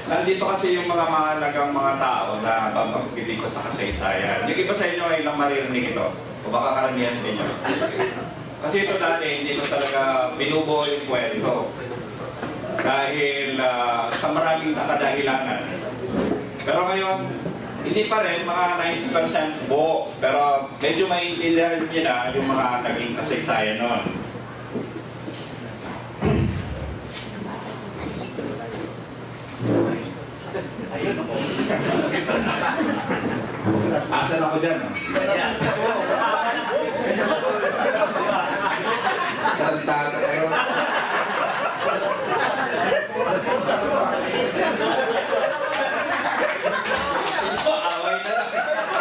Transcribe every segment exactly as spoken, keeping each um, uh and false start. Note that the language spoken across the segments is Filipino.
Nandito kasi yung mga mahalagang mga tao na babanggitin ko sa kasaysayan. Yung iba sa inyo ay lang maririnig ito. O baka karamihan sa inyo. Kasi ito dati, hindi ko talaga binubuo yung kwento. Dahil uh, sa maraming nakadahilanan. Pero ngayon, hindi pa rin mga ninety percent buo. Pero medyo maintindihan nyo na yung mga naging kasaysayan noon. Asan ako dyan? Tarantado kayo. Away na lang.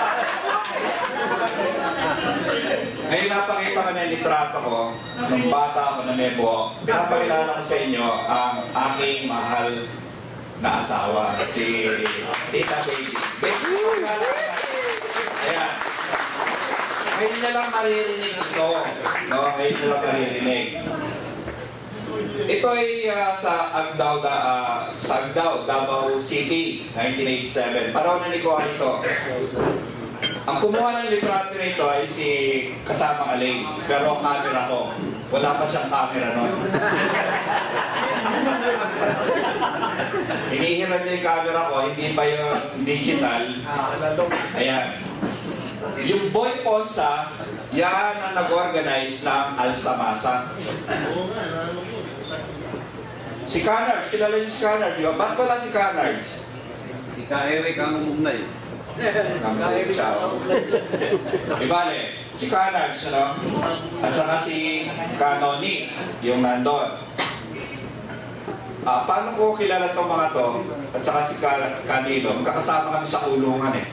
Ngayon napakita ko na yung litrato ko nung bata ako na Nebo. Pinapakilala ko sa inyo ang aking mahal na asawa, si Tita Baby. Baby, ayan. Ngayon niya lang maririnig ito. No? Ngayon niya lang maririnig. Ito ay uh, sa Agdao, da, uh, sa Agdao, Davao City, nineteen eighty-seven. Paraw na ni Kuha ito. Ang kumuha ng litrato nito ay si kasama Alain. Pero ang camera ko, wala pa siyang camera noon. Hinihiram niya yung camera ko, hindi pa yung digital. Ayan. Yung Boy Ponsa, yan ang nag-organize ng Alsamasa. Si Canards, kilala niyo si Canards, di ba? Ba't wala si Canards? Si Ka-Eric ang umunay. Ka-Eric siya. Ibale, si Canards, ano? At saka si Canoni, yung nandun. Ah, paano ko kilala itong mga to? At saka si Canilo, magkakasama kami sa kulungan eh.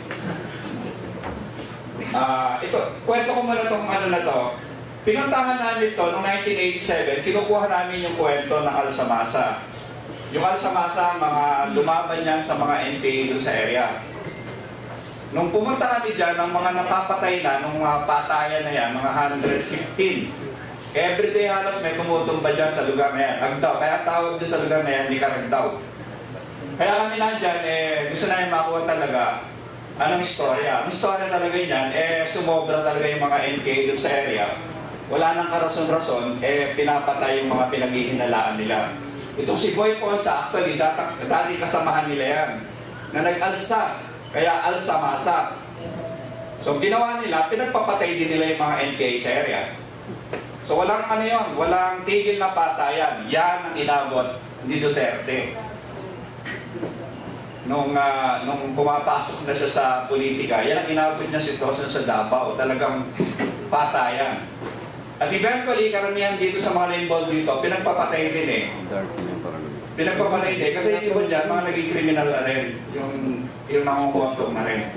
Ah, ito, kwento ko muna itong ano na to. Pinuntahan namin ito noong nineteen eighty-seven, kinukuha namin yung kwento ng Alsamasa. Yung Alsamasa, mga lumaban yan sa mga N P A doon sa area. Nung pumunta kami dyan, ang mga napapatay na, nung mga patayan na yan, mga one hundred fifteen. Everyday halos may tumutumba dyan sa lugar na yan. Agdaw. Kaya tawag dyan sa lugar na yan, hindi ka Agdaw. Kaya kami nandyan, eh, gusto namin makuha talaga anong istorya. Ang istorya talaga yan, eh, sumobra talaga yung mga N P A doon sa area. Wala nang karason-rason, eh, pinapatay yung mga pinaghihinalaan nila. Itong si Boy Ponsa, actually, dati, dati kasamahan nila yan, na nag-alsa, kaya Alsamasa. So, ginawa nila, pinagpapatay din nila yung mga N P A sa area. So walang ano yun, walang tigil na patayan. Yan ang inabot ni Duterte. Nung, uh, nung pumapasok na siya sa politika, yan ang inabot niya sitwasyon sa Davao. Talagang patayan. At eventually, karamihan dito sa mga na-involved dito, pinagpapatay din eh. Pinagpapatay din. Kasi yung iba dyan, mga naging criminal na rin. Yung, yung nangunguntong na rin.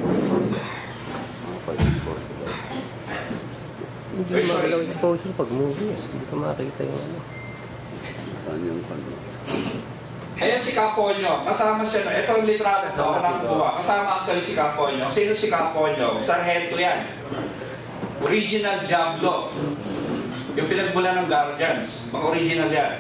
Hindi mo makalaw exposure pag movie. Hindi ka makakita yung ano. Saan yung ano? Ayan si Caponyo. Kasama siya. No? Ito ang litrato. Ito ang nakuha. Kasama actually si Caponyo. Sino si Caponyo? Sargento yan. Original Diablo. Yung pinagmula ng Guardians. Mga original yan.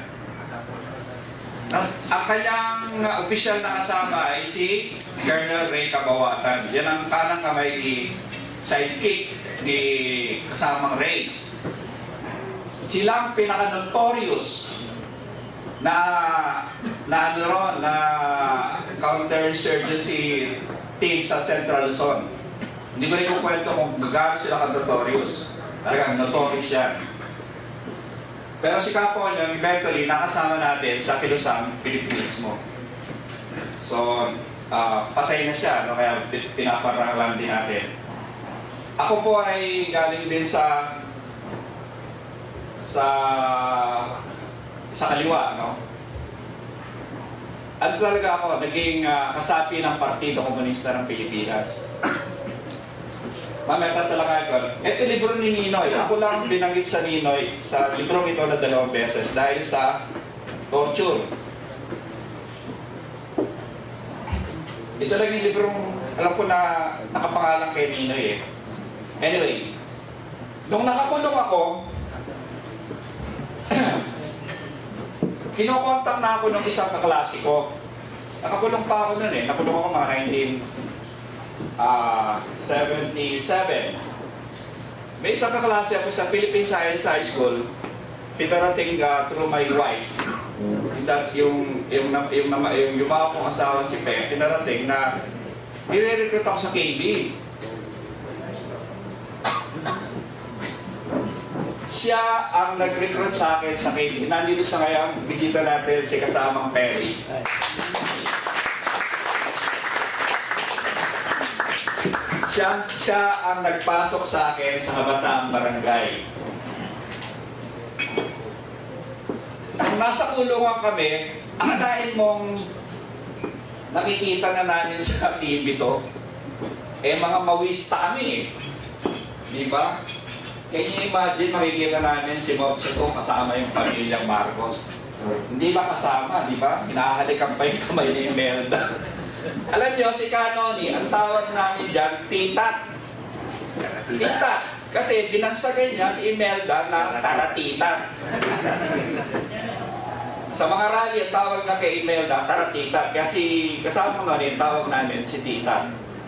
Ang kanyang uh, official na kasama ay si Colonel Ray Cabawatan. Yan ang kanang kamay ni sidekick ni kasamang Ray. Silang pinaka-notorious na na ano ron, na counterinsurgency team sa Central Luzon. Hindi ko rin kung kwento kung gagawin sila ka-notorious. Talagang notorious yan. Pero si Caponyo, eventually, nakasama natin sa Kilusang Pilipinismo. So, uh, patay na siya, no? Kaya pinaparanglan din natin. Ako po ay galing din sa sa sa kaliwa, no? At talaga ako, naging uh, kasapi ng Partido Komunista ng Pilipinas. Mamaya talaga ito. Ito libro ni Ninoy. Ako lang binanggit sa Ninoy sa libro ito na dalawang beses dahil sa torture. Ito lang yung librong alam ko na nakapangalan kay Ninoy eh. Anyway, nung nakakulong ako, kinokontak na ako ng isang kaklase ko. Nakakulong pa ako nun eh. Nakulong ako mga nineteen seventy-seven. May isang kaklase ako sa Philippine Science High School. Pinarating uh, through my wife. That yung yung yung yung, yung, yung yumawa kong asawa si Pe, pinarating na nire-recruit ako sa K B. Siya ang nag-recruit sa akin sa K B. Nandito sa ngayon, bisita natin si kasamang Perry. Siya, siya ang nagpasok sa akin sa Kabataang Barangay. Nung nasa kulungan kami, akalain mong nakikita na namin sa T V to, eh mga mawista kami eh. Di ba? Kaya nyo imagine, makikita namin si Bob Chito kasama yung pamilyang Marcos. Hindi ba kasama, di ba? Hinahalikan pa yung kamay ni Imelda. Alam nyo, si Canoni, ang tawag namin dyan, Titat. Titat. Kasi binagsagay niya si Imelda na Taratitat. Sa mga rally, ang tawag na kay Imelda, Taratitat. Kasi kasama nga rin, tawag namin si Titat.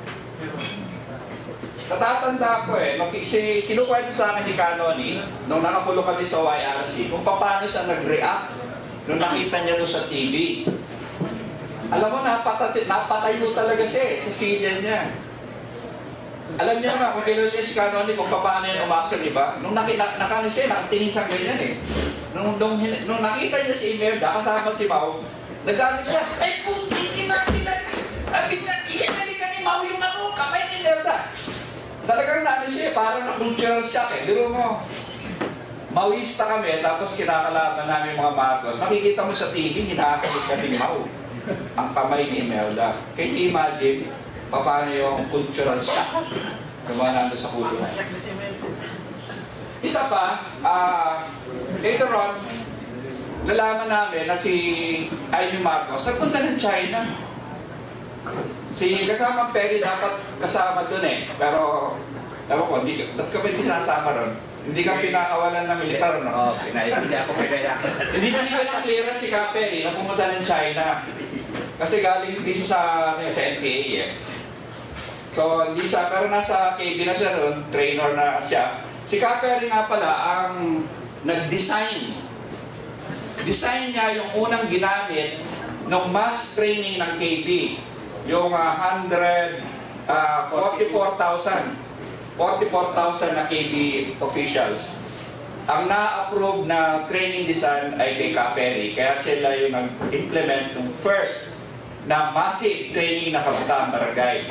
Natatanda ko eh, nung si, kinukwento sa akin ni Canoni, nung nakapulo kami sa Y R C, kung paano siya nag-react nung nakita niya doon sa T V. Alam mo, napatay, napatayo talaga siya eh, sa silya niya. Alam niyo naman, kung kilala niya si Canoni, kung paano yan umakso, di ba? Nung nakita nakano siya, nakatingin sa ganyan eh. Nung, nung, nung nakita niya si Imelda, kasama si Mau, nag-ano siya, ay putin, kinakita, kinalikan ni Mau yung ano, kamay ni Imelda. Talagang namin siya, parang na-cultural shock eh. Duro mo, mawista kami, tapos kinakalaban namin mga Marcos. Makikita mo sa T V, hinahakalik ka ni Mau. Ang kamay ni Imelda. Can you imagine, paano yung cultural shock? Gawa nandun sa kulungan. Isa pa, uh, later on, nalaman namin na si Amy Marcos nagpunta ng China. Si kasamang Perry dapat kasama dun eh. Pero, ewan ko, hindi ka ba hindi nasama ron? Hindi ka pinakawalan ng militar, no? Oo, pinayaan. Hindi ako pinayaan. Hindi na nila ng clearance si Ka Perry na pumunta ng China. Kasi galing hindi siya sa, sa N P A eh. So, hindi siya, pero nasa K B na siya ron, trainer na siya. Si Ka Perry nga pala ang nag-design. Design niya yung unang ginamit ng mass training ng K B. Yung uh, one hundred forty-four thousand forty-four thousand na K B officials. Ang na-approve na training design ay kay Ka Perry. Kaya sila yung nag-implement ng first na massive training na Kabataang Barangay.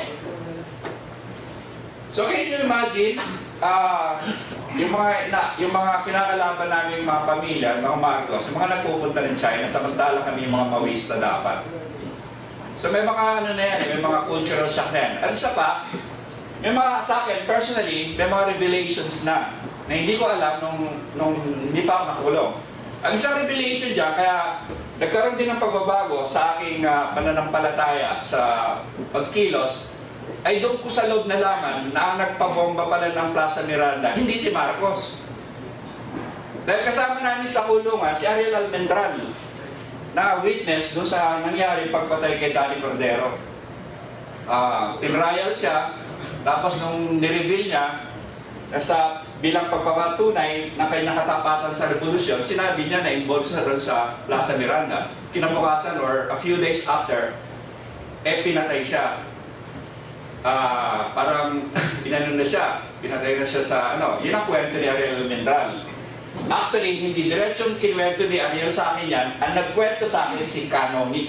So can you imagine, uh, yung mga na, yung mga kinakalaban namin mga pamilya, mga Marcos, yung mga nagpupunta ng China, samantala kami yung mga mawista dapat. So may mga ano na yan, may mga cultural shock na yan. At isa pa, may mga sa akin, personally, may mga revelations na na hindi ko alam nung, nung hindi pa ako nakulong. Ang isang revelation dyan, kaya nagkaroon din ng pagbabago sa aking uh, pananampalataya sa pagkilos, ay doon ko sa loob nalaman na ang nagpabomba pala ng Plaza Miranda, hindi si Marcos. Dahil kasama namin sa kulungan, si Ariel Almendral, na witness doon sa nangyari pagpatay kay Danny Cordero. Uh, tinrial siya, tapos nung nireveal niya, sa bilang pagpapatunay na kanyang katapatan sa revolusyon, sinabi niya na involved sa ron sa Plaza Miranda. Kinabukasan or a few days after, eh pinatay siya. Uh, parang inano na siya, pinatay na siya sa ano, yun ang kwento ni Ariel Almendral. Actually, hindi diretsong kinuwento ni Ariel sa akin yan, ang nagkwento sa akin si Canoni.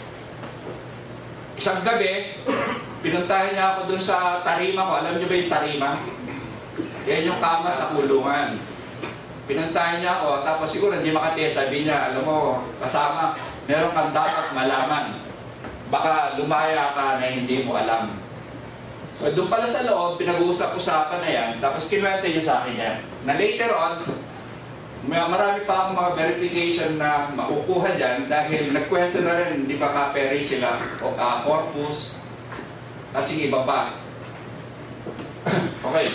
Isang gabi, pinuntahan niya ako dun sa tarima ko. Alam niyo ba yung tarima? Yan yung kama sa kulungan. Pinuntahan niya ako, tapos siguro hindi makatiya. Sabi niya, alam mo, kasama, meron kang dapat malaman. Baka lumaya ka na hindi mo alam. So doon pala sa loob, pinag-uusap-usapan na yan, tapos kinuwento niya sa akin yan. Na later on, may marami pa akong mga verification na makukuha dyan dahil nagkwento na rin, di ba Ka Perry sila, o uh, Corpus, kasing iba pa. Okay.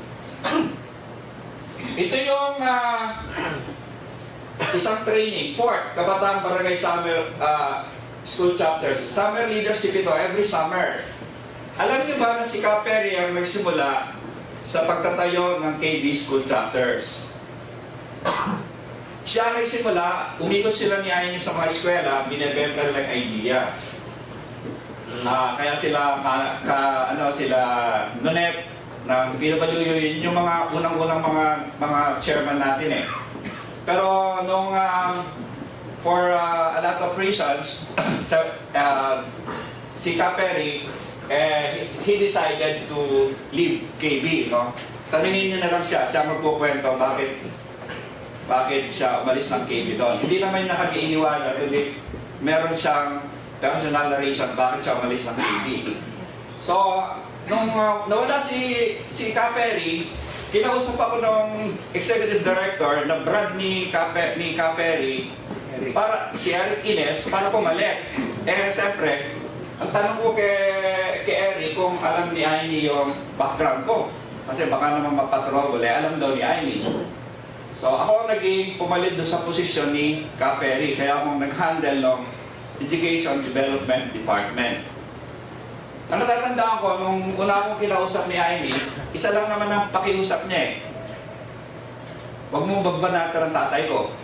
Ito yung uh, isang training, fourth, Kabataang Barangay Summer uh, school chapters. Summer leadership ito, every summer. Alam niyo ba na si Ka Perry ang nagsimula sa pagtatayo ng K B school chapters? Siya ang nagsimula, umikot sila ni Aimee sa mga eskwela, binibenta ng idea. Uh, kaya sila, ka, ka, ano, sila Nonet ng P W U, yun yung mga unang-unang mga, mga chairman natin eh. Pero nung uh, for uh, a lot of reasons, so, uh, si Ka Perry, eh, he decided to leave K B, no? Tanungin niyo na lang siya, siya magkukwento bakit bakit siya umalis ng K B doon. Hindi naman niya kami iniwala, kundi meron siyang personal na reason bakit siya umalis ng K B. So, nung uh, nawala si, si Ka Perry, kinausap ako ng executive director na brad ni Ka, ni Ka Perry, para, si Eric Ines, para pumalit. Eh, siyempre, ang tanong ko kay, kay Eric kung alam ni Aimee yung background ko. Kasi baka naman mapatrol, eh, alam daw ni Aimee. So, ako naging pumalit doon sa posisyon ni Ka Perry, kaya akong nag-handle ng Education Development Department. Ang natatandaan ko, nung una akong kinausap ni Aimee, isa lang naman ang pakiusap niya eh. Huwag mong bagbanatan ang tatay ko.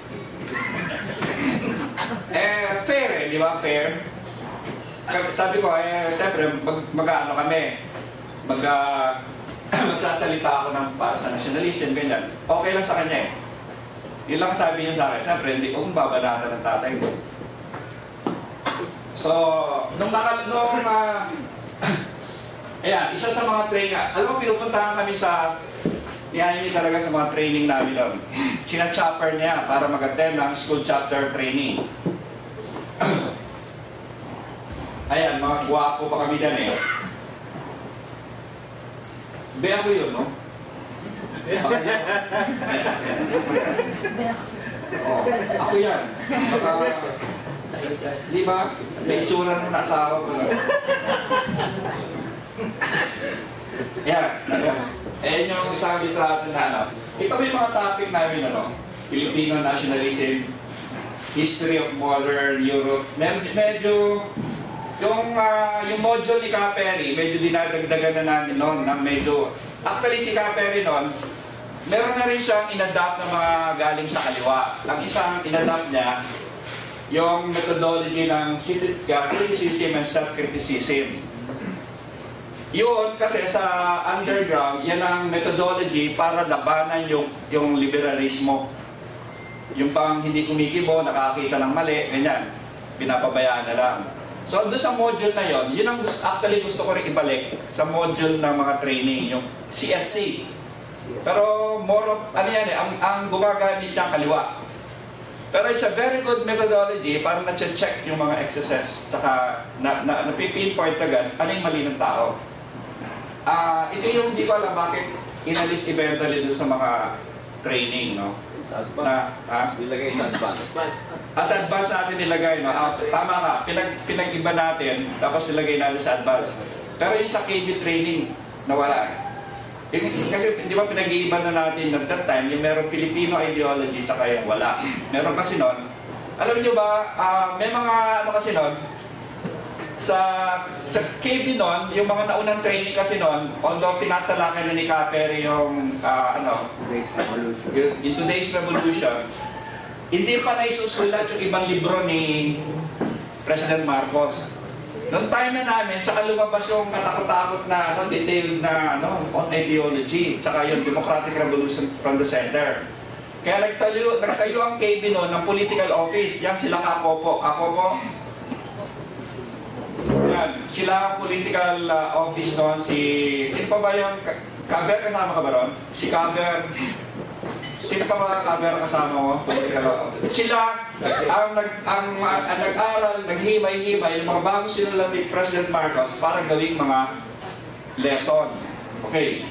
Eh, fair eh, di ba? Fair. Sabi ko, eh, siyempre, mag, mag-ano kami, mag, uh, magsasalita ako ng para sa nationalism, ganyan. Okay lang sa kanya eh. Yun lang sabi niya sa akin, siyempre, hindi ko babanatan ng tatay ko. So, nung naka, nung, uh, ayan, isa sa mga training, alam mo, pinupuntahan kami sa, ni Aimee talaga sa mga training namin doon. Sina-chopper niya para mag-attend ng school chapter training. Ayan, mga guwapo pa kami dyan eh. Be ako yun, no? Oh, ako yan. Baka, di ba? May itsura ng asawa ko lang. Ayan. Ayan yung isang litrato na ano. Ito yung mga topic namin, ano? Filipino nationalism, history of modern Europe. Medyo, yung, uh, yung module ni Ka Perry, medyo dinadagdagan na namin noon ng medyo, actually si Ka Perry noon, meron na rin siyang inadapt na mga galing sa kaliwa. Ang isang inadapt niya, yung methodology ng criticism and self-criticism. Yun, kasi sa underground, yan ang methodology para labanan yung, yung liberalismo. Yung pang hindi kumikibo, nakakita ng mali, ganyan. Pinapabayaan na lang. So, doon sa module na yon, yun ang gusto, actually gusto ko rin ibalik sa module ng mga training, yung C S C. Pero more of, ano yan eh, ang, ang gumagamit niyang kaliwa. Pero it's a very good methodology para na-check yung mga excesses, saka na, na, napipinpoint agad ano yung mali ng tao. Uh, ito yung hindi ko alam bakit inalis eventually doon sa mga training, no? Na, ha? Ilagay sa advance. As advance natin nilagay, no? Ah, tama ka, pinag, pinag-iba natin, tapos nilagay natin sa advance. Pero yung sa K B training, nawala. Yung, kasi di ba pinag-iiba na natin at that time, yung meron Filipino ideology, tsaka yung wala. Meron kasi nun, alam niyo ba, uh, may mga ano kasi nun, sa, sa K B nun, yung mga naunang training kasi nun, although tinatalakay na ni Ka Perry yung, uh, ano, yung, yung Today's Revolution, hindi pa naisusulat yung ibang libro ni President Marcos. Noong time na namin, tsaka lumabas yung katakot-takot na ano, detailed na ano, on ideology, tsaka yung Democratic Revolution from the Center. Kaya nagtayo, nagtayo ang K B noon ng political office, yan sila Kapopo. Kapopo, yan, sila ang political uh, office noon, si, sino pa ba yung, Caber, kasama ka ba ron? Si Caber, sino pa mga Caber kasama mo? Sila ang, nag, ang, ang, ang nag-aral, naghimay-himay, yung mga bagong sinulat ni President Marcos para gawing mga lesson. Okay.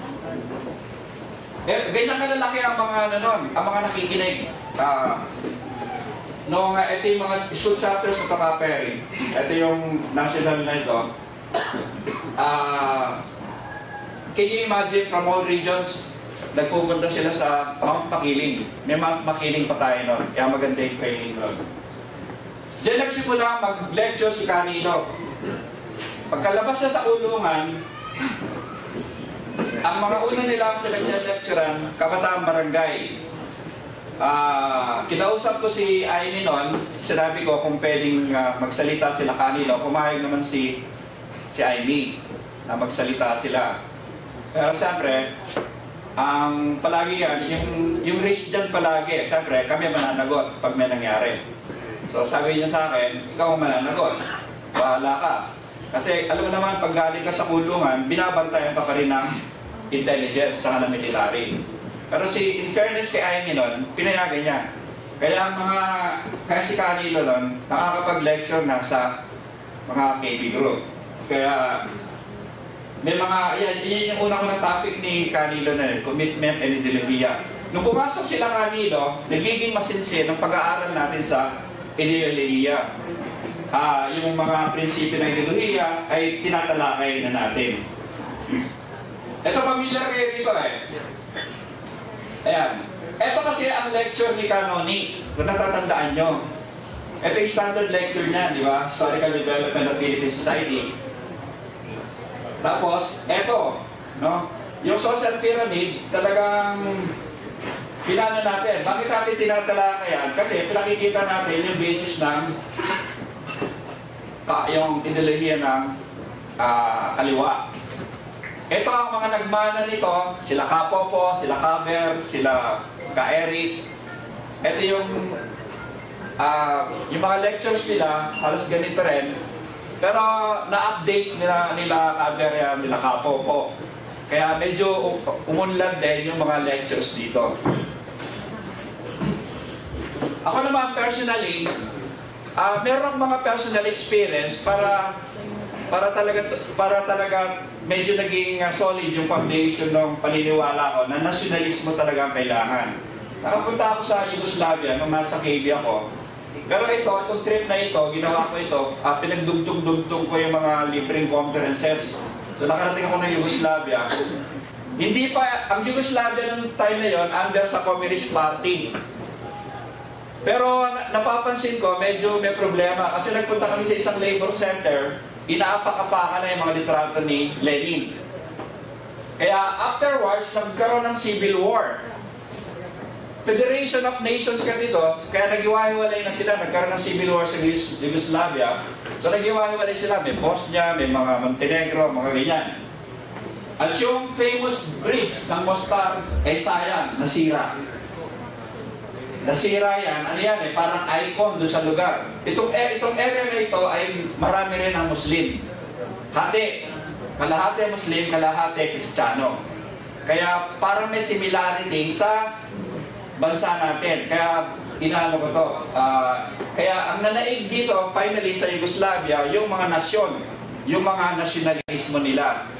Eh, ganyan kalalaki ang mga ano nun, ang mga nakikinig. Uh, Noong uh, ito yung mga school chapters sa Ka Perry, ito yung national na ito. Uh, can you imagine from all regions, nagpupunta sila sa Mount Makiling. May Mount Makiling pa tayo noon, kaya maganda yung training noon. Diyan nagsimula mag-lecture si Canilo. Pagkalabas niya sa kulungan, ang mga una nilang pinag-lecturean, kabataang barangay. Ah, kinausap ko si Aimee noon, sinabi ko kung pwedeng uh, magsalita sila Canilo, pumayag naman si si Aimee na magsalita sila. Pero siyempre, ang palagi yan, yung, yung risk dyan palagi, siyempre kami mananagot pag may nangyari. So sabi niya sa akin, ikaw ang mananagot, bahala ka. Kasi alam mo naman, pag galing ka sa kulungan, binabantayan ka pa rin ng intelligence sa ng military. Pero si, in fairness kay Aimee nun, pinayagan niya. Kaya ang mga, kaya si Canilo nun, nakakapag-lecture na sa mga K B group. Kaya, may mga, yan, yan yung unang unang topic ni Canilo na yun, commitment and ideolohiya. Nung pumasok sila Canilo, nagiging masinsin ang pag-aaral natin sa ideolohiya. Ah, yung mga prinsipyo ng ideolohiya ay tinatalakay na natin. Ito, familiar kayo dito eh. Ayan. Ito kasi ang lecture ni Canoni, kung natatandaan nyo. Ito yung standard lecture niya, di ba? Historical Development of Philippine Society. Tapos, ito, no? Yung social pyramid, talagang pinano natin. Bakit natin tinatalakayan? Kasi pinakikita natin yung basis ng uh, yung ideolohiya ng uh, kaliwa. Ito ang mga nagmana nito, sila Kapopo, sila Kaber, sila Ka-Eric. Ito yung uh, yung mga lectures nila, halos ganito rin. Pero na-update nila, nila Kaber yan, nila Kapopo. Kaya medyo umunlad din yung mga lectures dito. Ako naman personally, uh, meron mga personal experience para para talaga para talaga medyo naging uh, solid yung foundation ng paniniwala ko na nasyonalismo talaga ang kailangan. Nakapunta ako sa Yugoslavia nung nasa K B ako. Pero ito, itong trip na ito, ginawa ko ito, uh, pinagdugtong-dugtong ko yung mga libreng conferences. So nakarating ako ng Yugoslavia. Hindi pa, ang Yugoslavia nung time na yon under sa Communist Party. Pero napapansin ko, medyo may problema kasi nagpunta kami sa isang labor center, inaapak-apakan na yung mga litrato ni Lenin. Kaya afterwards, nagkaroon ng civil war. Federation of Nations ka dito, kaya nag-iwahiwalay na sila, nagkaroon ng civil war sa Yugoslavia. So nag-iwahiwalay sila, may Bosnia, may mga Montenegro, mga ganyan. At yung famous bridge ng Mostar, eh sayang, nasira. Nasira yan, ano yan eh, parang icon doon sa lugar. Itong, eh, itong area na ito ay marami rin ang Muslim. Hati, kalahati Muslim, kalahati Kristiyano. Kaya parang may similarity sa bansa natin. Kaya inaano ko to. Uh, kaya ang nanaig dito, finally sa Yugoslavia, yung mga nasyon, yung mga nasyonalismo nila.